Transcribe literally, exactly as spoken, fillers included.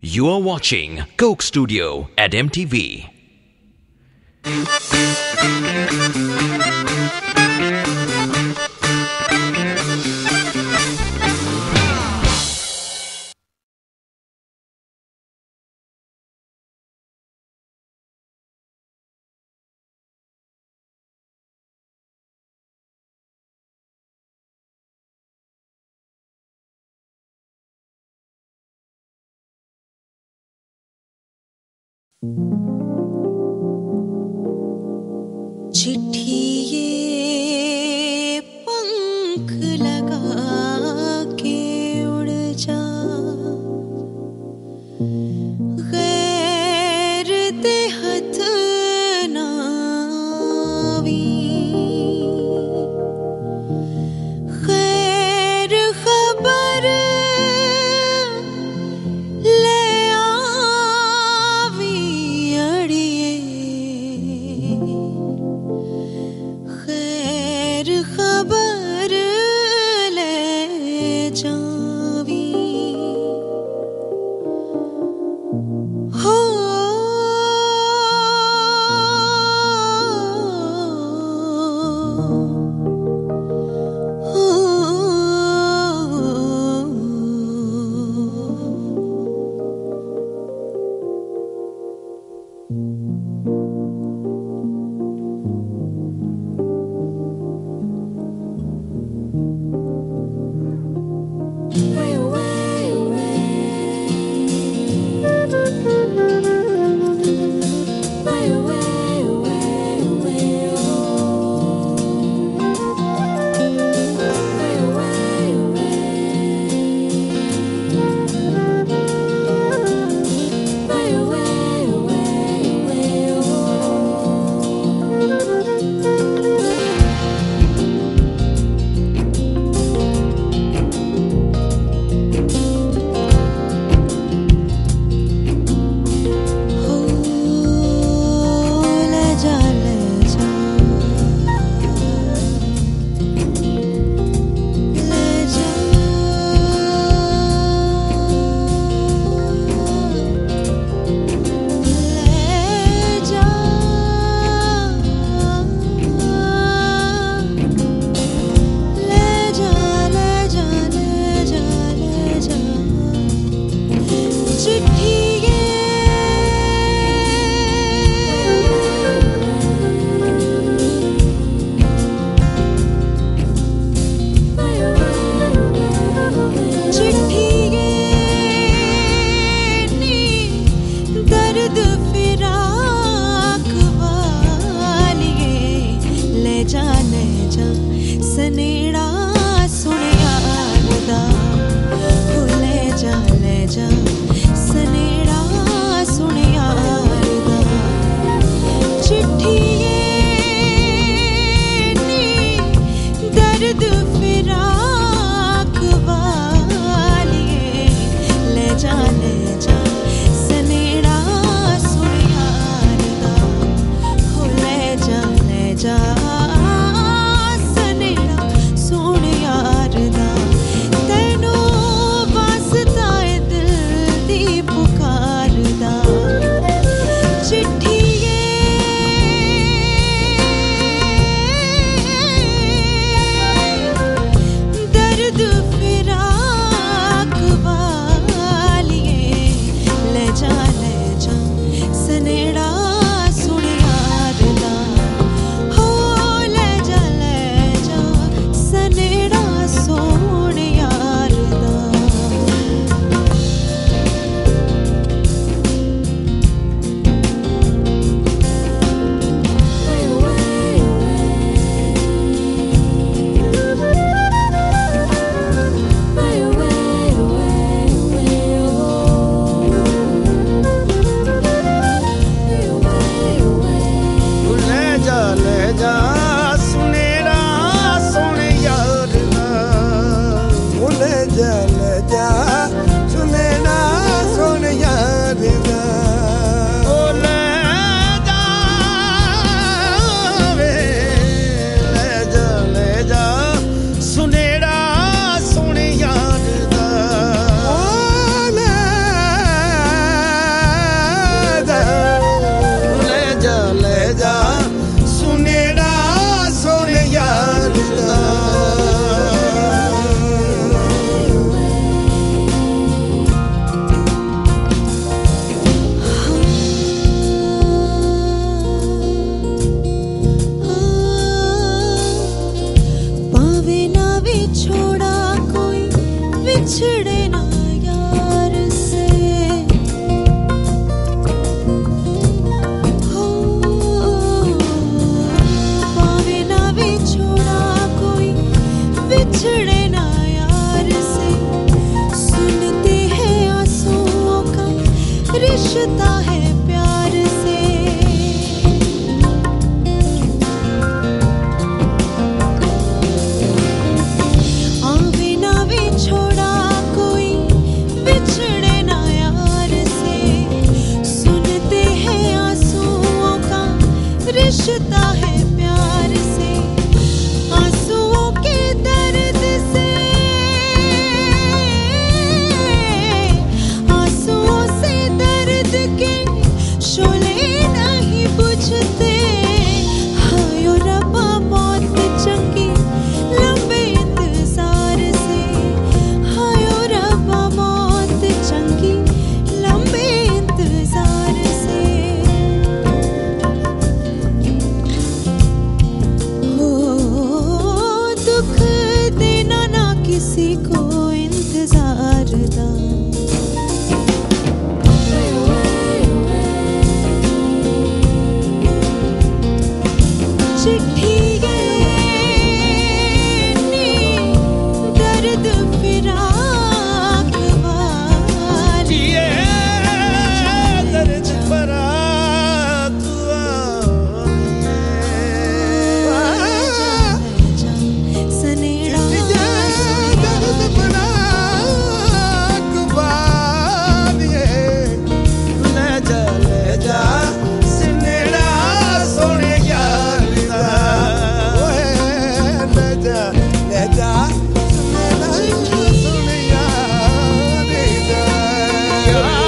You are watching Coke Studio at M T V. चिट्ठी ये पंख लगा के उड़ जा, गैर देहत नावी, खैर खबर ले आवी अड़िए, खबर ले जावी हो। सनेड़ा सुनिया दा ले जा ले जा, सनेड़ा सुनिया दा, चिट्ठी नी दर्द फिराक वालिए, ले जा ले जा, सनेड़ा सुनिया दा हो, ले जा ले जा, सनेड़ा सुनिया दा हो। रिश्ता है प्यार से। आवे ना वे छोड़ा कोई बिछड़े ना यार से, सुनते हैं आंसुओं का रिश्ता है प्यार से। आंसुओं के दर्द से, आंसुओं से दर्द के शोले नहीं बुझते। हायो रब्बा मौत चंगी लंबे इंतजार से, हायो रब्बा मौत चंगी लंबे इंतजार से। हो दुख देना ना किसी को इंतजार दा। चिट्ठी नी दर्द फिराक वाली, ये दर्द फराक सनेड़ा दर्द फराक वालिए, ले जा ले जा सनेड़ा सोने यार दा। ओए ले जा ले जा सनेड़ा सोने यार दा।